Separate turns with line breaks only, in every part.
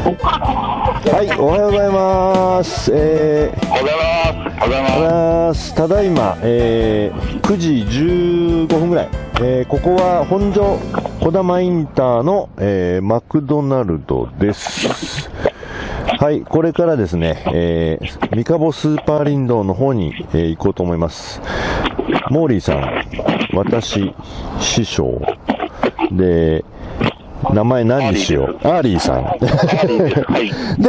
はい、おはようございます。
おはようございます。
ただいま、9時15分ぐらい。ここは本所児玉インターの、マクドナルドです。はい、これからですね、三鴨スーパー林道の方に、行こうと思います。モーリーさん、私、師匠で、名前何にしよう。アーリーさん。で、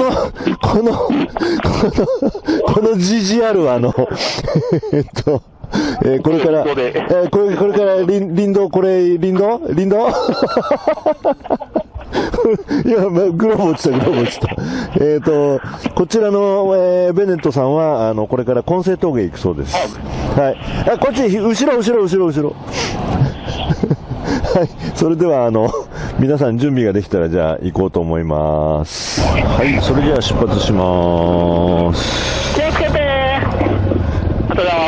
このGGR はこれから、林道いや、グローブ落ちた。こちらの、ベネットさんは、これから混成峠行くそうです。はい。こっち、後ろ。はい。それでは、皆さん準備ができたら、じゃあ、行こうと思います。はい。それでは出発します。
気をつけて。ありがとうございます。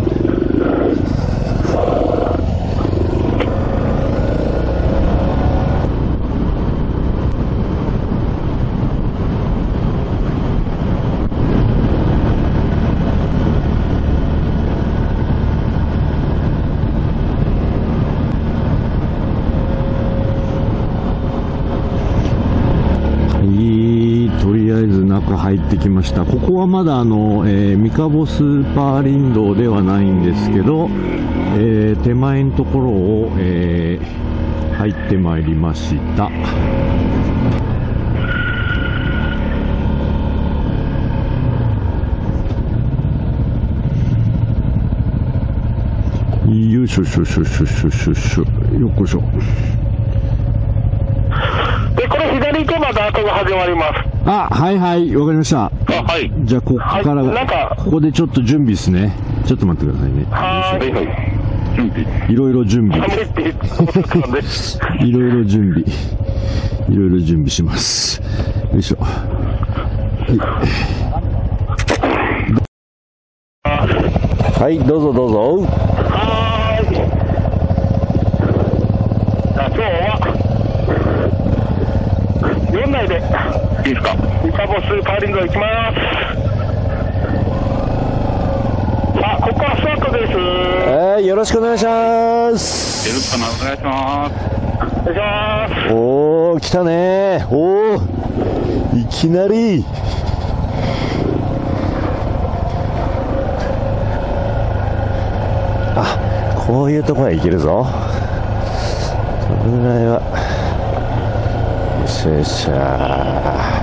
中入ってきました。ここはまだ三鴨スーパー林道ではないんですけど、手前のところを、入ってまいりました。よいしょよっこいしょ。
で、これ左行けばダートが始まります。
あ、はい、わかりました。
はい。
じゃあ、ここから、ここでちょっと準備ですね。ちょっと待ってくださいね。
はい。準備。
いろいろ準備。いろいろ準備します。よいしょ。はい、どうぞ。
はい。じゃあ、今日は、4台で、いいですか。三鴨スーパー林道行きます。さあ、ここからスタートです。
よろしくお願いします。
よろしくお願いします。お願いします。
おー、来たね。おー、いきなり。あ、こういうとこは行けるぞ。そのぐらいは。よっしゃ。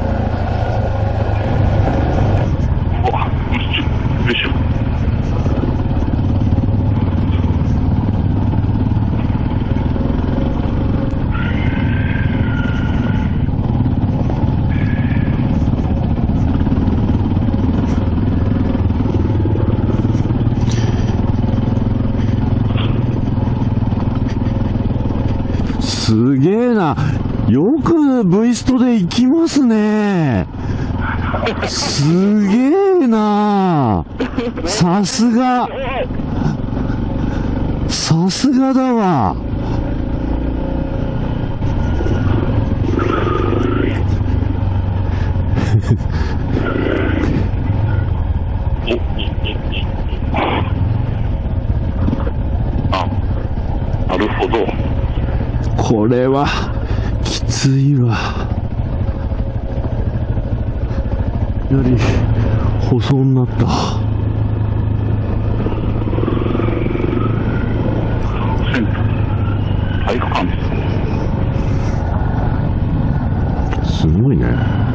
すげえな。よく V ストで行きますね。すげえな。さすがだわ。
なるほど。
これはきついわ。より細になった。
体育館
すごいね。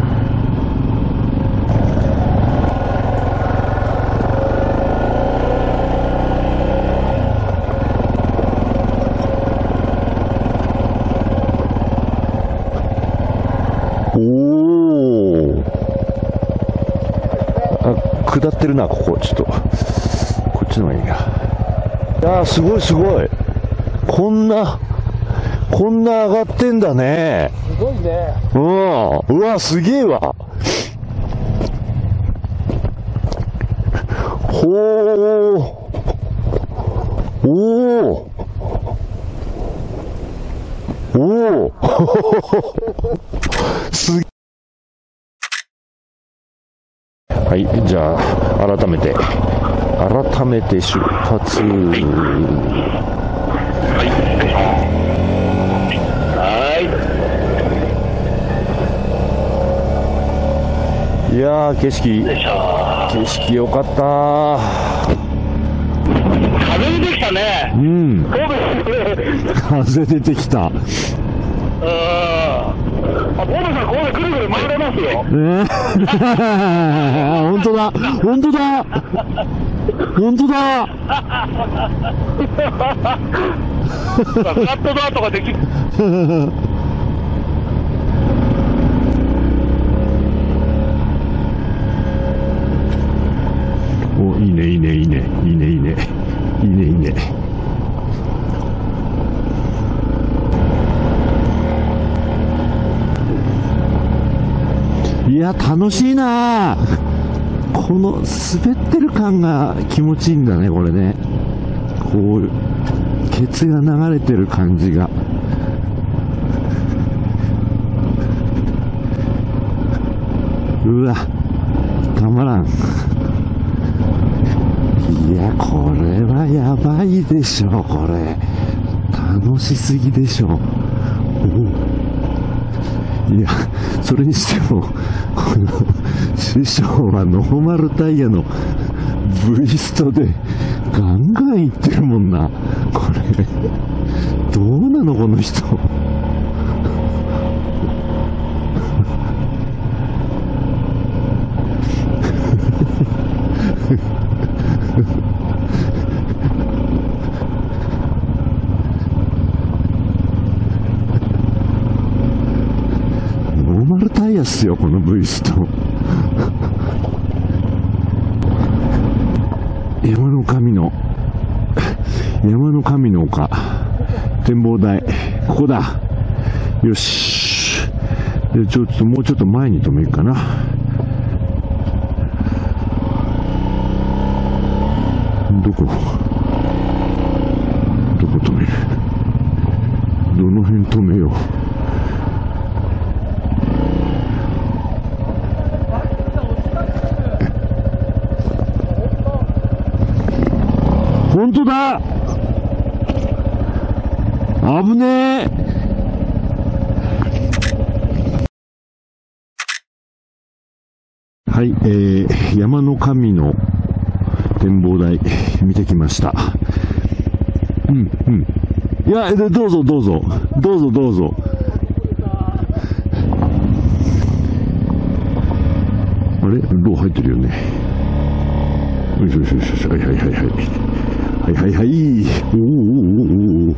下ってるな、ここ。ちょっと、こっちの方がいいな。いやー、すごい。こんな上がってんだね。
すごいね。
うわ、すげえわ。ほー。おおおすげえ。はい、じゃあ、改めて出発。いやー、景色良かった。
風出てきたね。
うん。
そうですね。
風出てきた。
あ、ボブさん、ここでくるくる回れますよ。
本当だ。
カットドアとかできる。
お、いいね。いや、楽しいな。この滑ってる感が気持ちいいんだね、これね。こう、ケツが流れてる感じが。うわ、たまらん。いや、これはやばいでしょ、これ。楽しすぎでしょ。いや、それにしても、この、師匠はノーマルタイヤのブイストでガンガンいってるもんな。これ、どうなのこの人。ノーマルタイヤっすよ、このブイスト。山の神の丘、展望台、ここだ。よし。で、もうちょっと前に止めるかな。どこ止める？どの辺止めよう。本当だ。危ねえ。はい、山の神の展望台見てきました。いや、どうぞ。あれ、ロー入ってるよね。よし。はい。おー。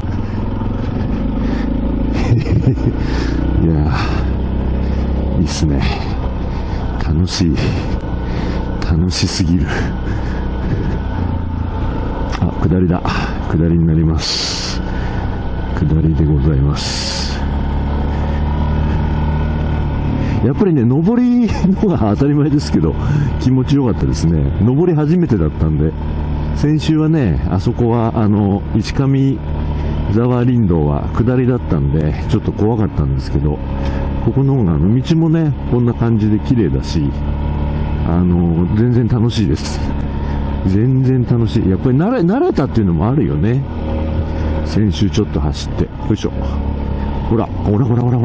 いやー、いいっすね。楽しすぎる。あ、下りだ。下りになります。下りでございます。やっぱりね、上りのが当たり前ですけど、気持ちよかったですね。上り初めてだったんで、先週はね、あそこは、石上沢林道は下りだったんで、ちょっと怖かったんですけど、ここの方が、道もね、こんな感じで綺麗だし、全然楽しいです。全然楽しい。やっぱり慣れたっていうのもあるよね。先週ちょっと走って。よいしょ。ほら。こ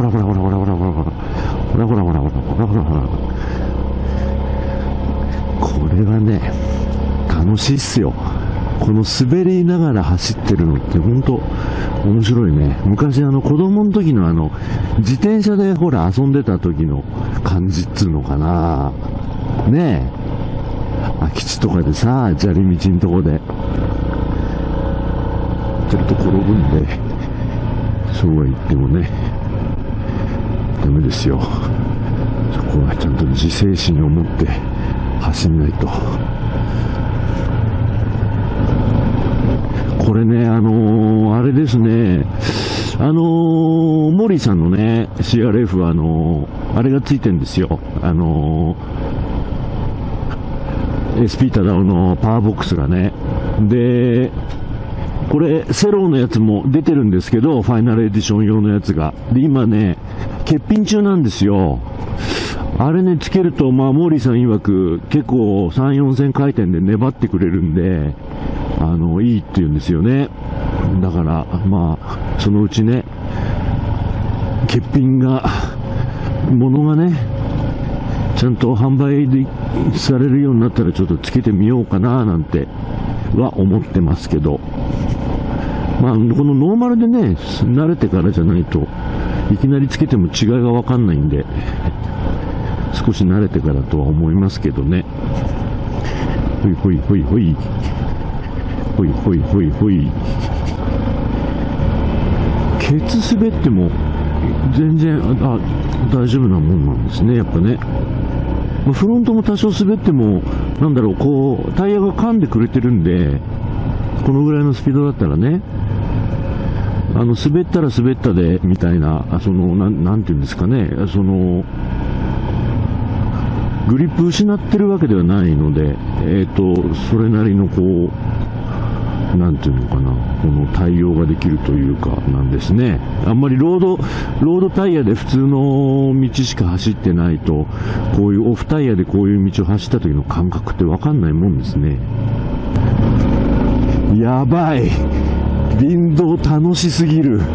れはね、楽しいっすよ。この滑りながら走ってるのって本当面白いね。昔子供の時の自転車でほら遊んでた時の感じっつうのかな。ねえ。空き地とかでさ、砂利道のとこで。ちょっと転ぶんで、そうは言ってもね、ダメですよ。そこはちゃんと自制心を持って走んないと。これね、あれですね、モーリーさんのね、CRF はあれがついてんですよ。SP タダオのパワーボックスがね。で、 これ、セローのやつも出てるんですけど、ファイナルエディション用のやつが。で、今ね、欠品中なんですよ。あれね、つけると、モーリーさん曰く、結構3、4千回転で粘ってくれるんで、いいって言うんですよね。だから、そのうちね、欠品が、物がね、ちゃんと販売でされるようになったらちょっとつけてみようかななんては思ってますけど、このノーマルでね、慣れてからじゃないといきなりつけても違いがわかんないんで、少し慣れてからとは思いますけどね。ほいほいほいほいほいほいほいほい。ケツ滑っても全然大丈夫なもんなんですね、やっぱね。フロントも多少滑っても、タイヤが噛んでくれてるんで、このぐらいのスピードだったらね、滑ったら滑ったで、みたいな、なんていうんですかね、グリップ失ってるわけではないので、それなりのなんていうのかな、この対応ができるというかなんですね。あんまりロードタイヤで普通の道しか走ってないと、こういうオフタイヤでこういう道を走った時の感覚ってわかんないもんですね。やばい。林道楽しすぎる。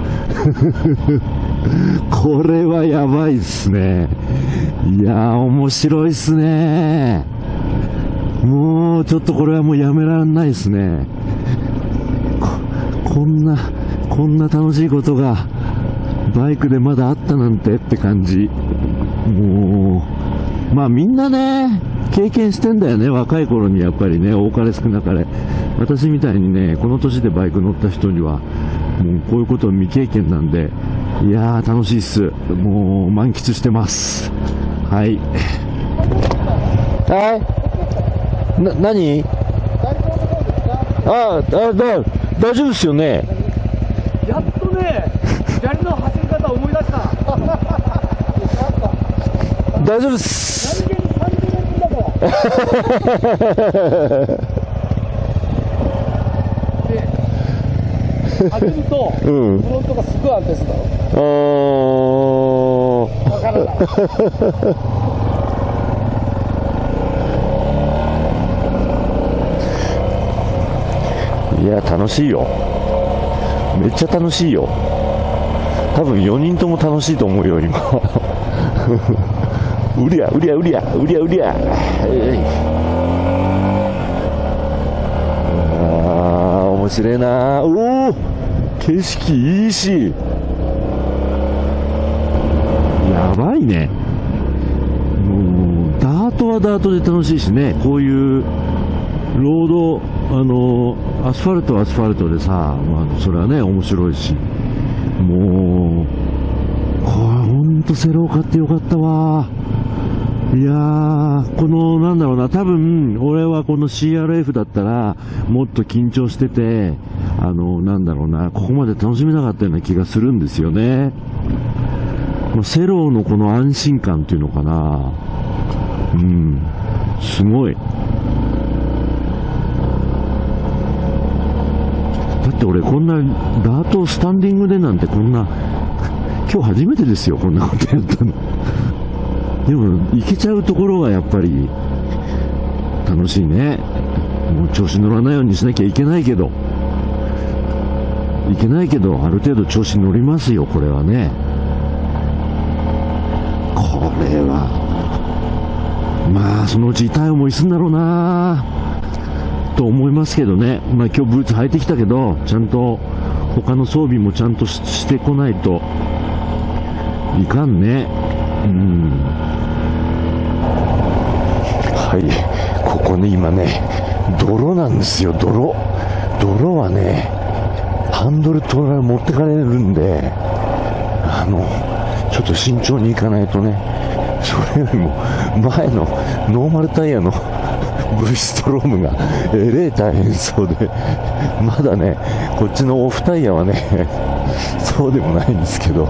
これはやばいっすね。いやー、面白いっすね。もう、ちょっとこれはもうやめられないっすね。こんな楽しいことがバイクでまだあったなんてって感じ。もう、みんなね、経験してんだよね、若い頃にやっぱりね、多かれ少なかれ。私みたいにね、この年でバイク乗った人には、もうこういうことは未経験なんで、いやー楽しいっす。もう満喫してます。はい。何？大丈夫ですよね。
やっとね、砂利の走り方を思い出した。
大丈夫です。
何気に30年分だから。で、走ると、フロントがすごい安定するだろ。わかるな。
いや、楽しいよ。めっちゃ楽しいよ。多分4人とも楽しいと思うよ、今。うりゃ。面白いな。おお、景色いいし。やばいね。もう、ダートはダートで楽しいしね。こういう、ロード、アスファルトはアスファルトでさ、それはね、面白いし。もう、これほんとセロー買ってよかったわ。いやー、多分、俺はこの CRF だったら、もっと緊張してて、ここまで楽しめなかったような気がするんですよね。セローのこの安心感っていうのかな。すごい。だって俺こんなダートスタンディングでなんて今日初めてですよ、こんなことやったの。でも行けちゃうところがやっぱり楽しいね。もう調子乗らないようにしなきゃいけないけどある程度調子乗りますよ、これはね。これはそのうち痛い思いするんだろうなと思いますけどね。今日ブーツ履いてきたけど、ちゃんと他の装備もちゃんとしてこないといかんね。はい、ここね、今ね、泥なんですよ。泥はね、ハンドル持ってかれるんで、ちょっと慎重に行かないとね。それよりも前のノーマルタイヤのV ストロームが大変そうで、まだね、こっちのオフタイヤはね、そうでもないんですけど、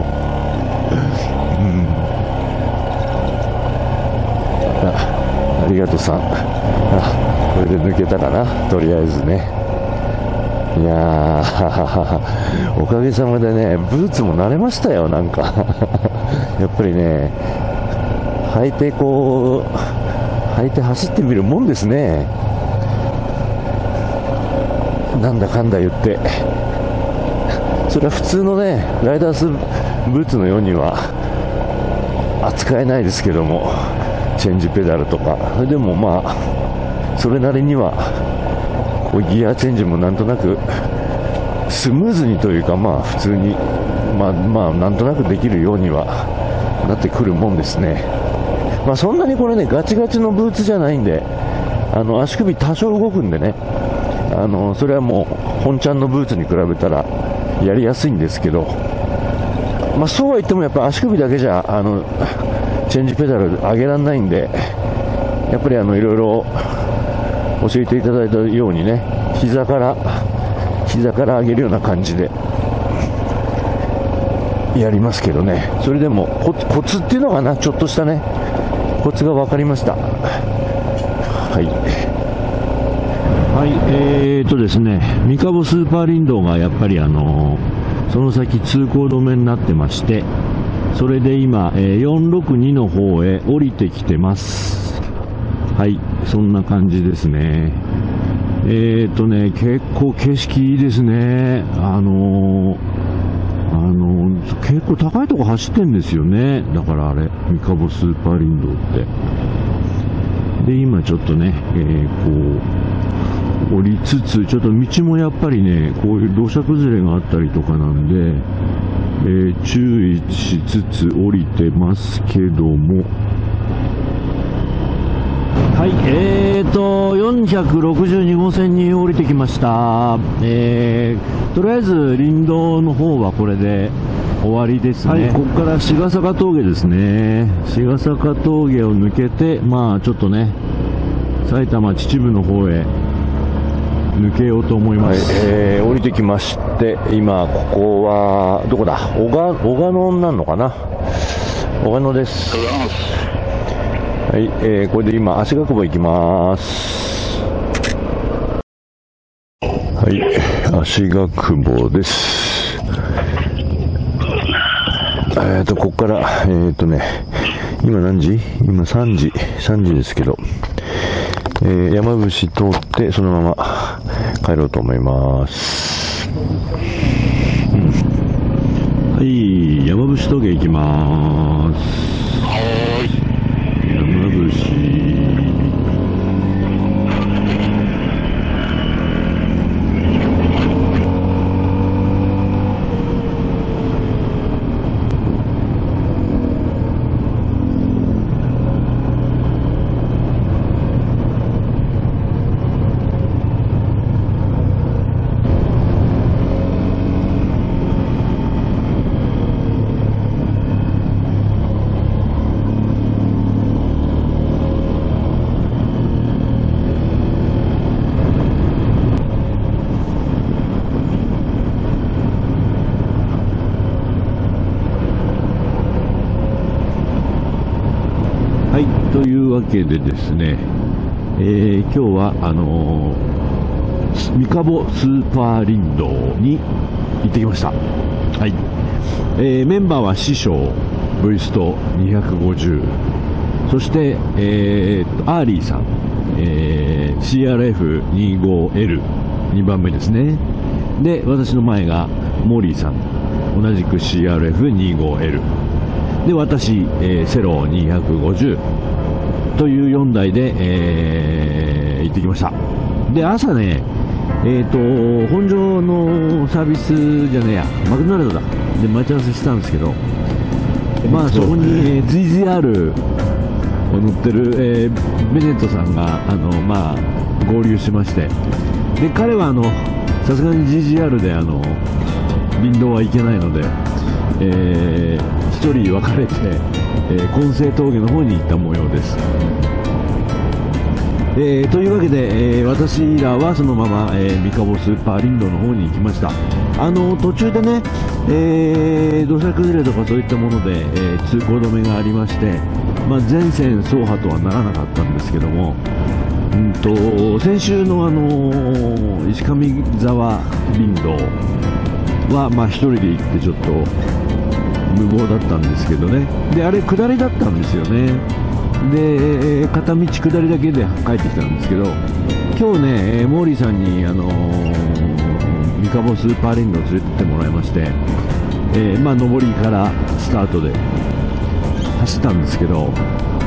ありがとうさん。これで抜けたかな、とりあえずね。 いやーおかげさまでね、ブーツも慣れましたよ。なんかやっぱりね、履いて走ってみるもんですね。なんだかんだ言って、それは普通のねライダースブーツのようには扱えないですけども、チェンジペダルとか、それでもまあそれなりにはこうギアチェンジもなんとなくスムーズにというか、まあ普通にまあなんとなくできるようにはなってくるもんですね。まあそんなにこれねガチガチのブーツじゃないんで、足首多少動くんでね、それはもう本ちゃんのブーツに比べたらやりやすいんですけど、まあそうは言ってもやっぱ足首だけじゃチェンジペダル上げられないんで、やっぱりいろいろ教えていただいたようにね、膝から上げるような感じでやりますけどね。それでもコツっていうのがな、ちょっとしたねコツが分かりました。はいですね、三鴨スーパー林道がやっぱりその先通行止めになってまして、それで今、462の方へ降りてきてます。はい、そんな感じですね。結構景色いいですね。結構高いとこ走ってんですよね。だからあれ、三鴨スーパー林道って。で、今ちょっとね、降りつつ、ちょっと道もやっぱりね、こういう土砂崩れがあったりとかなんで、注意しつつ降りてますけども、はい、462号線に降りてきました。とりあえず林道の方はこれで終わりですね。はい、ここから志賀坂峠ですね。志賀坂峠を抜けて、まあちょっとね、埼玉秩父の方へ抜けようと思います。はい、降りてきまして、今ここはどこだ、小鹿野になるのかな。小鹿野です。はい、これで今足ヶ久保行きます。はい、足ヶ久保です。ここから今何時？今3時ですけど、山伏通ってそのまま帰ろうと思います。はい、山伏峠行きます。山伏。はい、というわけでですね、今日は三鴨スーパー林道に行ってきました。はい、メンバーは師匠、ブイスト250、そして、アーリーさん、CRF25L、2番目ですね。で、私の前がモーリーさん、同じく CRF25L。で、私、セロ250という4台で、行ってきました。で、朝ね、本庄のサービスじゃねえや、マクドナルドだ。で、待ち合わせしたんですけど、まあ、そこに、VZR を乗ってる、ベネットさんが、まあ、合流しまして、で、彼は、さすがに GGR で、林道は行けないので、一人分かれて、金星峠の方に行った模様です。というわけで、私らはそのまま、三鴨スーパー林道の方に行きました。途中でね、土砂崩れとかそういったもので、通行止めがありまして、まあ、全線走破とはならなかったんですけども、
先週の石上沢林道は、一人で行ってちょっと無謀だったんですけどね。で、あれ下りだったんですよね。で、片道下りだけで帰ってきたんですけど、今日ね、モーリーさんにミカボスーパー林道を連れてってもらいまして、上りからスタートで走ったんですけど、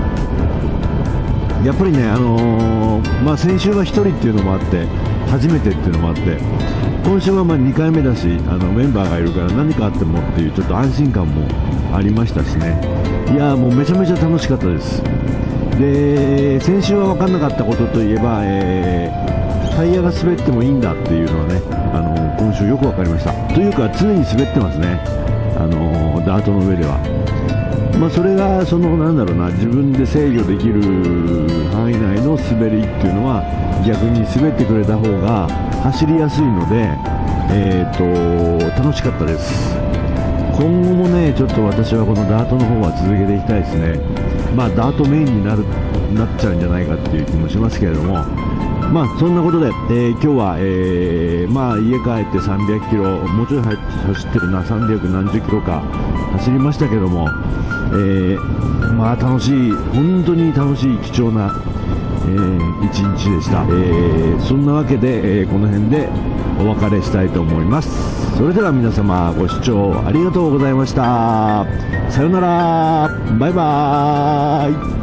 やっぱりね、先週は1人っていうのもあって、初めてっていうのもあって、今週は2回目だし、メンバーがいるから何かあってもっていうちょっと安心感もありましたしね。いやー、もうめちゃめちゃ楽しかったです。で、先週は分かんなかったことといえば、タイヤが滑ってもいいんだっていうのはね、今週よく分かりました。というか常に滑ってますね、ダートの上では。それが自分で制御できる範囲内の滑りっていうのは逆に滑ってくれた方が走りやすいので、楽しかったです。今後もね、ちょっと私はこのダートの方は続けていきたいですね。ダートメインになっちゃうんじゃないかっていう気もしますけれども、そんなことで、今日は、家帰って300キロ、もうちょい走ってるな、300何十キロか走りましたけども、楽しい、本当に楽しい貴重な、一日でした。そんなわけで、この辺でお別れしたいと思います。それでは皆様ご視聴ありがとうございました。さようなら、バイバーイ。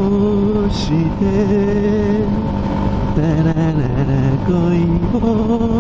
恋を